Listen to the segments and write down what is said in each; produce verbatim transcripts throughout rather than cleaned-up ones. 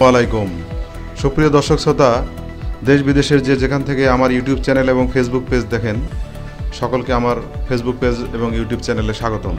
ওয়ালাইকুম সুপ্রিয় দর্শক শ্রোতা, দেশ বিদেশের যে যেখান থেকে আমার ইউটিউব চ্যানেল এবং ফেসবুক পেজ দেখেন, সকলকে আমার ফেসবুক পেজ এবং ইউটিউব চ্যানেলে স্বাগতম।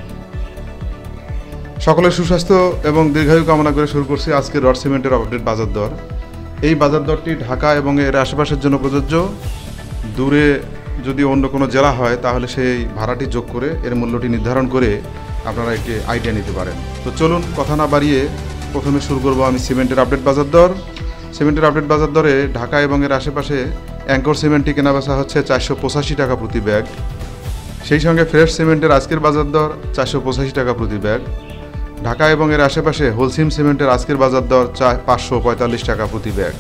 সকলের সুস্বাস্থ্য এবং দীর্ঘায়ু কামনা করে শুরু করছি আজকে রড সিমেন্টের আপডেট বাজার দর। এই বাজার দরটি ঢাকা এবং এর আশেপাশের জন্য প্রযোজ্য। দূরে যদি অন্য কোনো জেলা হয় তাহলে সেই ভাড়াটি যোগ করে এর মূল্যটি নির্ধারণ করে আপনারা একটি আইডিয়া নিতে পারেন। তো চলুন কথা না বাড়িয়ে প্রথমে শুরু করব আমি সিমেন্টের আপডেট বাজার দর। সিমেন্টের আপডেট বাজার দরে ঢাকা এবং এর আশেপাশে অ্যাঙ্কর সিমেন্টটি কেনাবেচা হচ্ছে চারশো পঁচাশি টাকা প্রতি ব্যাগ। সেই সঙ্গে ফ্রেশ সিমেন্টের আজকের বাজার দর চারশো পঁচাশি টাকা প্রতি ব্যাগ। ঢাকা এবং এর আশেপাশে হোলসিম সিমেন্টের আজকের বাজার দর চার পাঁচশো পঁয়তাল্লিশ টাকা প্রতি ব্যাগ।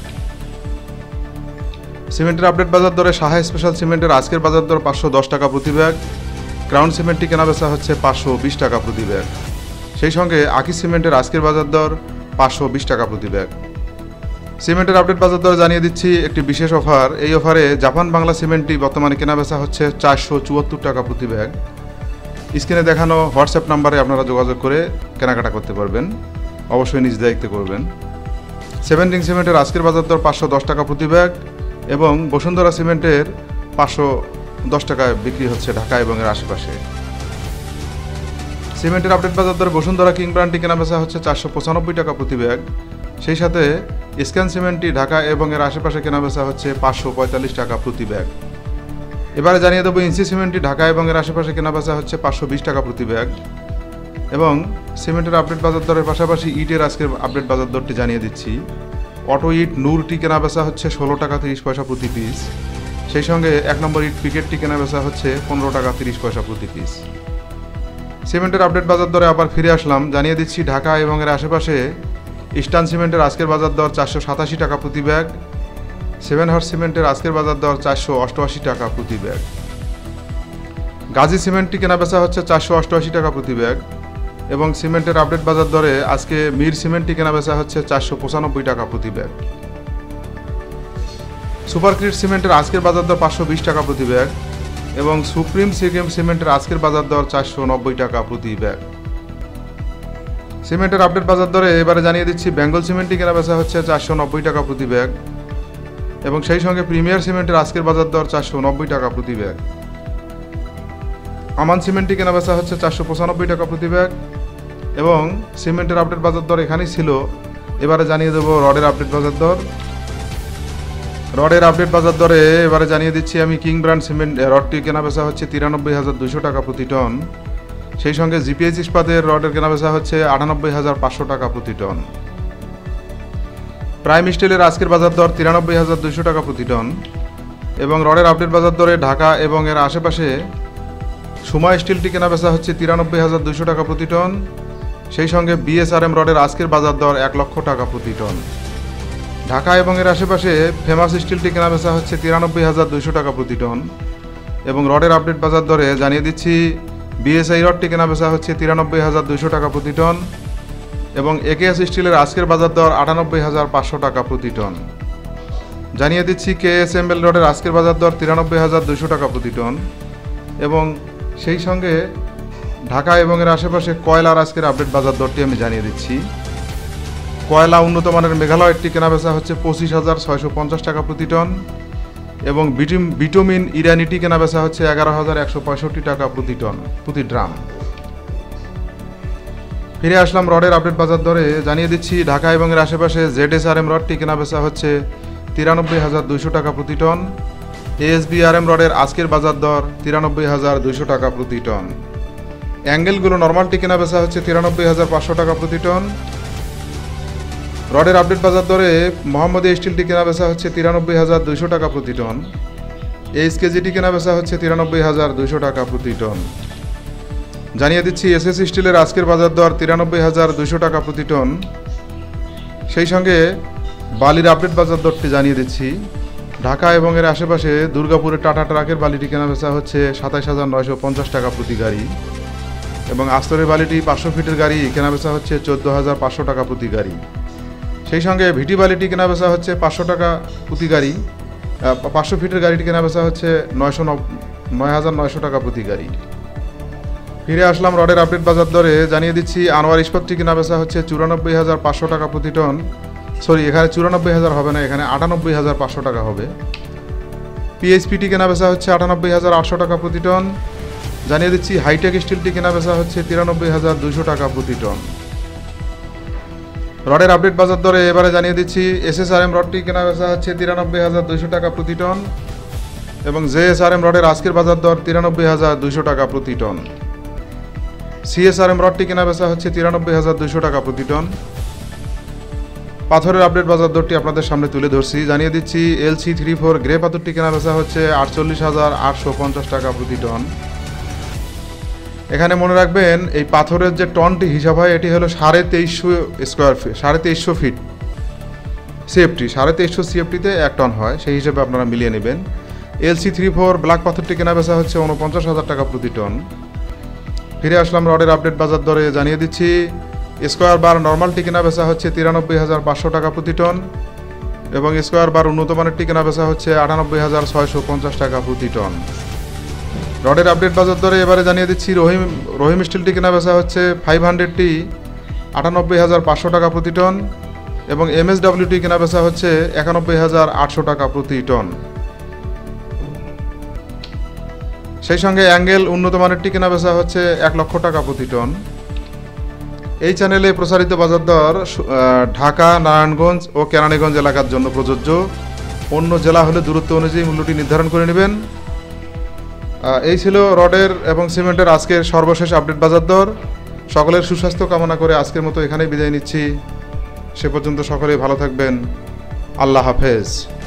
সিমেন্টের আপডেট বাজার দরে সাহা স্পেশাল সিমেন্টের আজকের বাজার দর পাঁচশো দশ টাকা প্রতি ব্যাগ। ক্রাউন সিমেন্টটি কেনাবেচা হচ্ছে পাঁচশো বিশ টাকা প্রতি ব্যাগ। সেই সঙ্গে আকি সিমেন্টের আজকের বাজার দর পাঁচশো বিশ টাকা প্রতি ব্যাগ। সিমেন্টের আপডেট বাজার দর জানিয়ে দিচ্ছি একটি বিশেষ অফার। এই অফারে জাপান বাংলা সিমেন্টটি বর্তমানে কেনাবেচা হচ্ছে চারশো চুয়াত্তর টাকা প্রতি ব্যাগ। স্ক্রিনে দেখানো হোয়াটসঅ্যাপ নাম্বারে আপনারা যোগাযোগ করে কেনাকাটা করতে পারবেন, অবশ্যই নিজ দায়িত্বে করবেন। সেভেন রিং সিমেন্টের আজকের বাজার দর পাঁচশো দশ টাকা প্রতি ব্যাগ এবং বসুন্ধরা সিমেন্টের পাঁচশো দশ টাকায় বিক্রি হচ্ছে ঢাকা এবং এর আশেপাশে। সিমেন্টের আপডেট বাজার দরে বসুন্ধরা কিং ব্র্যান্ডটি কেনাবেচা হচ্ছে চারশো পঁচানব্বই টাকা প্রতি ব্যাগ। সেই সাথে স্ক্যান সিমেন্টটি ঢাকা এবং এর আশেপাশে কেনাবেচা হচ্ছে পাঁচশো পঁয়তাল্লিশ টাকা প্রতি ব্যাগ। এবারে জানিয়ে দেবো ইঞ্চি সিমেন্টটি ঢাকা এবং এর আশেপাশে কেনাবেচা হচ্ছে পাঁচশো বিশ টাকা প্রতি ব্যাগ। এবং সিমেন্টের আপডেট বাজার দরের পাশাপাশি ইটের আজকের আপডেট বাজার দরটি জানিয়ে দিচ্ছি। অটো ইট নূরটি কেনাবেচা হচ্ছে ষোলো টাকা তিরিশ পয়সা প্রতি পিস। সেই সঙ্গে এক নম্বর ইট পিকেটটি কেনাবেচা হচ্ছে পনেরো টাকা তিরিশ পয়সা প্রতি পিস। সিমেন্টের আপডেট বাজার দরে আবার ফিরে আসলাম, জানিয়ে দিচ্ছি ঢাকা এবং এর আশেপাশে ইস্টার্ন সিমেন্টের আজকের বাজার দর চারশো সাতাশি টাকা প্রতি ব্যাগ। সেভেন হার্স সিমেন্টের আজকের বাজার দর চারশো অষ্টআশি টাকা প্রতি ব্যাগ। গাজী সিমেন্টটি কেনাবেচা হচ্ছে চারশো অষ্টআশি টাকা প্রতি ব্যাগ। এবং সিমেন্টের আপডেট বাজার দরে আজকে মির সিমেন্টটি কেনাবেচা হচ্ছে চারশো পঁচানব্বই টাকা প্রতি ব্যাগ। সুপারক্রিট সিমেন্টের আজকের বাজার দর পাঁচশো বিশ টাকা প্রতি ব্যাগ এবং সুপ্রিম সিকেম সিমেন্টের আজকের বাজার দর চারশো নব্বই টাকা প্রতি ব্যাগ। সিমেন্টের আপডেট বাজার দরে এবারে জানিয়ে দিচ্ছি বেঙ্গল সিমেন্টটি কেনাবেচা হচ্ছে চারশো নব্বই টাকা প্রতি ব্যাগ এবং সেই সঙ্গে প্রিমিয়ার সিমেন্টের আজকের বাজার দর চারশো নব্বই টাকা প্রতি ব্যাগ। আমান সিমেন্টটি কেনাবেচা হচ্ছে চারশো পঁচানব্বই টাকা প্রতি ব্যাগ এবং সিমেন্টের আপডেট বাজার দর এখানেই ছিল। এবারে জানিয়ে দেবো রডের আপডেট বাজার দর। রডের আপডেট বাজার দরে এবারে জানিয়ে দিচ্ছি আমি কিং ব্র্যান্ড সিমেন্ট রডটি কেনাবেচা হচ্ছে তিরানব্বই হাজার দুশো টাকা প্রতি টন। সেই সঙ্গে জিপিএইচ ইস্পাতের রডের কেনাবেচা হচ্ছে আটানব্বই হাজার পাঁচশো টাকা প্রতি টন। প্রাইম স্টিলের আজকের বাজার দর তিরানব্বই হাজার দুশো টাকা প্রতি টন এবং রডের আপডেট বাজার দরে ঢাকা এবং এর আশেপাশে সুমা স্টিলটি কেনাবেচা হচ্ছে তিরানব্বই হাজার দুশো টাকা প্রতি টন। সেই সঙ্গে বিএসআরএম রডের আজকের বাজার দর এক লক্ষ টাকা প্রতি টন। ঢাকা এবং এর আশেপাশে ফেমাস স্টিলটি কেনাবেচা হচ্ছে তিরানব্বই হাজার দুশো টাকা প্রতি টন এবং রডের আপডেট বাজার দরে জানিয়ে দিচ্ছি বিএসআই রডটি কেনাবেচা হচ্ছে তিরানব্বই হাজার দুশো টাকা প্রতি টন এবং একেএস স্টিলের আজকের বাজার দর আটানব্বই হাজার পাঁচশো টাকা প্রতি টন। জানিয়ে দিচ্ছি কেএসএমএল রডের আজকের বাজার দর তিরানব্বই হাজার দুশো টাকা প্রতি টন এবং সেই সঙ্গে ঢাকা এবং এর আশেপাশে কয়লার আজকের আপডেট বাজার দরটি আমি জানিয়ে দিচ্ছি। কয়লা উন্নত মানের মেঘালয়টি কেনাবেচা হচ্ছে পঁচিশ হাজার ছয়শো পঞ্চাশ টাকা প্রতি টন এবং বিটুমিন ইরানিটি কেনাবেচা হচ্ছে এগারো হাজার একশো পঁয়ষট্টি টাকা প্রতি টন প্রতি ড্রাম। ফিরে আসলাম রডের আপডেট বাজার দরে, জানিয়ে দিচ্ছি ঢাকা এবং এর আশেপাশে জেডএসআরএম রডটি কেনাবেচা হচ্ছে তিরানব্বই হাজার দুশো টাকা প্রতি টন। এএসবিআরএম রডের আজকের বাজার দর তিরানব্বই হাজার দুশো টাকা প্রতি টন। অ্যাঙ্গেলগুলো নর্মালটি কেনাবেচা হচ্ছে তিরানব্বই হাজার পাঁচশো টাকা প্রতি টন। রডের আপডেট বাজার দরে মোহাম্মদী স্টিলটি কেনাবেচা হচ্ছে তিরানব্বই হাজার দুশো টাকা প্রতি টন। এইচ কেজিটি কেনাবেচা হচ্ছে তিরানব্বই হাজার দুশো টাকা প্রতি টন। জানিয়ে দিচ্ছি এসএস স্টিলের আজকের বাজার দর তিরানব্বই হাজার দুশো টাকা প্রতি টন। সেই সঙ্গে বালির আপডেট বাজার দরটি জানিয়ে দিচ্ছি ঢাকা এবং এর আশেপাশে দুর্গাপুরের টাটা ট্রাকের বালিটি কেনাবেচা হচ্ছে সাতাইশ হাজার নয়শো পঞ্চাশ টাকা প্রতি গাড়ি এবং আস্তরের বালিটি পাঁচশো ফিটের গাড়ি কেনাবেচা হচ্ছে চোদ্দো হাজার পাঁচশো টাকা প্রতি গাড়ি। সেই সঙ্গে ভিটি বালিটি কেনাবেচা হচ্ছে পাঁচশো টাকা প্রতি গাড়ি, পাঁচশো ফিটের গাড়িটি কেনাবেচা হচ্ছে নয়শো নয় হাজার নয়শো টাকা প্রতি গাড়ি। ফিরে আসলাম রডের আপডেট বাজার দরে, জানিয়ে দিচ্ছি আনোয়ার ইস্পাতটি কেনাবেচা হচ্ছে চুরানব্বই হাজার পাঁচশো টাকা প্রতি টন সরি এখানে চুরানব্বই হাজার হবে না, এখানে আটানব্বই হাজার পাঁচশো টাকা হবে। পিএইচপিটি কেনা বেচা হচ্ছে আটানব্বই হাজার আটশো টাকা প্রতি টন। জানিয়ে দিচ্ছি হাইটেক স্টিলটি কেনা বেচা হচ্ছে তিরানব্বই হাজার দুইশো টাকা প্রতি টন। রডের আপডেট বাজার দরে এবারে জানিয়ে দিচ্ছি এসএসআরএম রডটি কেনা বেচা হচ্ছে তিরানব্বই হাজার দুইশো টাকা প্রতি টন এবং জেএসআরএম রডের আজকের বাজার দর তিরানব্বই হাজার দুইশো টাকা প্রতি টন। সিএসআরএম রডটি কেনা বেচা হচ্ছে তিরানব্বই হাজার দুইশো টাকা প্রতি টন। পাথরের আপডেট বাজার দরটি আপনাদের সামনে তুলে ধরছি। জানিয়ে দিচ্ছি এলসি থ্রি ফোর গ্রে পাথরটি কেনা বেচা হচ্ছে আটচল্লিশ হাজার আটশো পঞ্চাশ টাকা প্রতি টন। এখানে মনে রাখবেন এই পাথরের যে টনটি হিসাব হয় এটি হলো সাড়ে তেইশশো স্কোয়ার ফিট, সাড়ে তেইশশো ফিট সিএফটি, সাড়ে তেইশশো সিএফটিতে এক টন হয়, সেই হিসেবে আপনারা মিলিয়ে নেবেন। এলসি থ্রি ফোর ব্ল্যাক পাথরটি কেনা বেচা হচ্ছে উনপঞ্চাশ হাজার টাকা প্রতি টন। ফিরে আসলাম রডের আপডেট বাজার দরে। জানিয়ে দিচ্ছি স্কোয়ার বার নর্মালটি কেনা বেচা হচ্ছে তিরানব্বই হাজার পাঁচশো টাকা প্রতি টন এবং স্কোয়ার বার উন্নত মানেরটি কেনা বেচা হচ্ছে আটানব্বই হাজার ছয়শো পঞ্চাশ টাকা প্রতি টন। রডের আপডেট বাজার দরে এবারে জানিয়ে দিচ্ছি রহিম রহিম স্টিলটি কেনা বেচা হচ্ছে ফাইভ হান্ড্রেডটি আটানব্বই হাজার পাঁচশো টাকা প্রতি টন এবং এমএসডাব্লিউটি কেনা বেচা হচ্ছে একানব্বই হাজার আটশো টাকা প্রতি টন। সেই সঙ্গে অ্যাঙ্গেল উন্নত মানেরটি কেনা বেচা হচ্ছে এক লক্ষ টাকা প্রতি টন। এই চ্যানেলে প্রসারিত বাজার দর ঢাকা, নারায়ণগঞ্জ ও কেরানীগঞ্জ এলাকার জন্য প্রযোজ্য। অন্য জেলা হলে দূরত্ব অনুযায়ী মূল্যটি নির্ধারণ করে নেবেন। এই ছিল রডের এবং সিমেন্টের আজকের সর্বশেষ আপডেট বাজার দর। সকলের সুস্বাস্থ্য কামনা করে আজকের মতো এখানেই বিদায় নিচ্ছি। সে পর্যন্ত সকলেই ভালো থাকবেন। আল্লাহ হাফেজ।